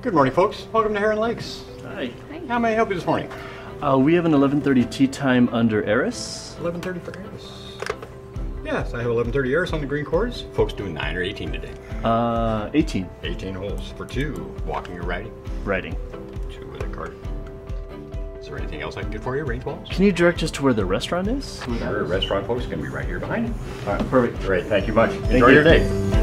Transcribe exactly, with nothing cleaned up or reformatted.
Good morning, folks. Welcome to Heron Lakes. Hi. Hi. How may I help you this morning? Uh, we have an eleven thirty tea time under Eris. eleven thirty for Eris. Yes, I have eleven thirty Eris on the green course. Folks doing nine or eighteen today. Uh, eighteen. eighteen holes for two. Walking or riding? Riding. Two with a cart. Is there anything else I can get for you, range balls? Can you direct us to where the restaurant is? Sure, restaurant folks can be right here behind you. All right, perfect. Great, thank you much. Thank Enjoy you. your day.